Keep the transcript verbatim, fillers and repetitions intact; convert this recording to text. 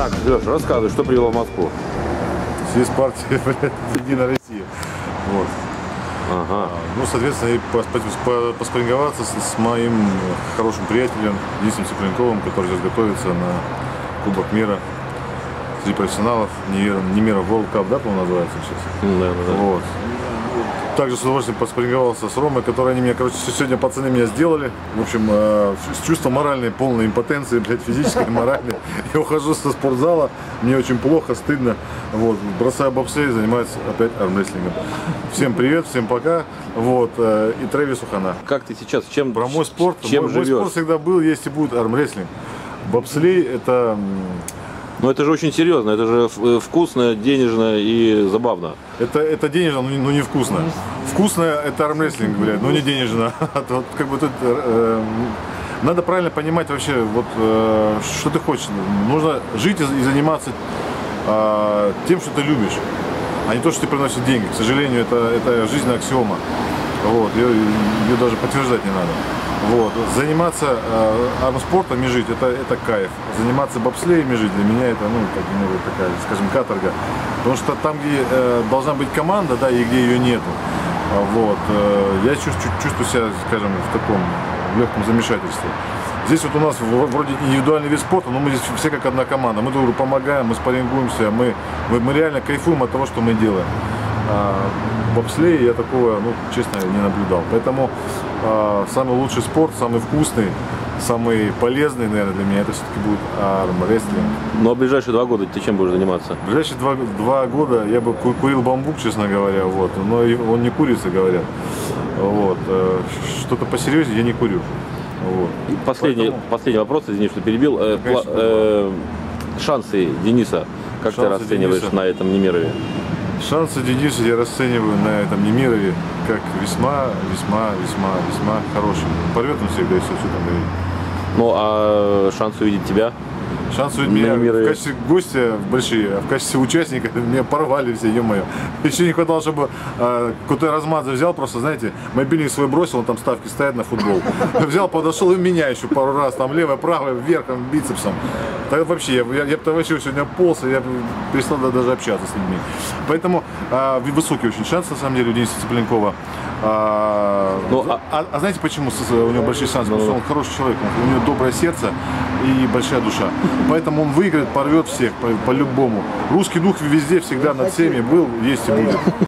Так, Леша, рассказывай, что привело в Москву? Съезд партии, блядь, Единая Россия. Вот. Ага. Ну, соответственно, и поспарринговаться с, с моим хорошим приятелем Денисом Цыпленковым, который сейчас готовится на Кубок мира среди профессионалов, не мира World Cup, да, по-моему, называется сейчас. Да, да, да. Вот. Также с удовольствием поспарринговался с Ромой, которые они меня, короче, сегодня пацаны меня сделали. В общем, э, с чувством моральной, полной импотенции, блядь, физической, моральной. Я ухожу со спортзала, мне очень плохо, стыдно. Вот, бросаю бобслей, занимаюсь опять армрестлингом. Всем привет, всем пока. Вот, э, и Трэвис Ухана. Как ты сейчас, чем, Про мой спорт, чем мой, мой спорт всегда был, есть и будет армрестлинг. Бобслей это... Ну это же очень серьезно, это же вкусно, денежно и забавно. Это, это денежно, но не вкусно. Вкусно это армрестлинг, блядь, но не денежно. Вот, как бы тут, э, надо правильно понимать вообще, вот, э, что ты хочешь. Нужно жить и, и заниматься э, тем, что ты любишь, а не то, что тебе приносит деньги. К сожалению, это, это жизненная аксиома. Вот, ее, ее даже подтверждать не надо. Вот. Заниматься э, армспортом и жить, это, это кайф. Заниматься бобслеем и жить для меня это, ну, как, ну, такая, скажем, каторга. Потому что там, где э, должна быть команда, да, и где ее нету, вот, э, я чувствую, чувствую себя, скажем, в таком легком замешательстве. Здесь вот у нас вроде индивидуальный вид спорта, но мы здесь все как одна команда. Мы друг другу помогаем, мы спаррингуемся, мы, мы, мы реально кайфуем от того, что мы делаем. А в бобслее я такого, ну, честно, не наблюдал. Поэтому а, самый лучший спорт, самый вкусный, самый полезный, наверное, для меня, это все-таки будет армрестлинг. Ну а в ближайшие два года ты чем будешь заниматься? В ближайшие два, два года я бы курил бамбук, честно говоря, вот, но он не курится, говорят. Вот. Что-то посерьезнее я не курю. Вот. И последний, Поэтому... последний вопрос, извини, что перебил. Э, Конечно, э, шансы Дениса, как шансы ты расцениваешь Дениса. на этом Немирове? Шансы Дениса я расцениваю на этом Немирове как весьма, весьма, весьма, весьма хорошие. Порвет он всегда и все, что там говорит. Ну а шанс увидеть тебя? Шанс увидеть меня в качестве гостя большие, а в качестве участника меня порвали все, ё-моё. Еще не хватало, чтобы э, какой-то Размадзе взял, просто, знаете, мобильник свой бросил, он там ставки ставит на футбол. Взял, подошел и меня еще пару раз, там левое, правое, вверх, там, бицепсом. Так вообще, я, я, я бы вообще сегодня полз, и я перестал даже общаться с людьми. Поэтому э, высокий очень шанс, на самом деле, у Дениса Цыпленкова. А, ну, а... А, а знаете, почему у него большие шансы? Потому что он хороший человек, у него доброе сердце и большая душа. Поэтому он выиграет, порвет всех по- по-любому. Русский дух везде, всегда над всеми был, есть и будет.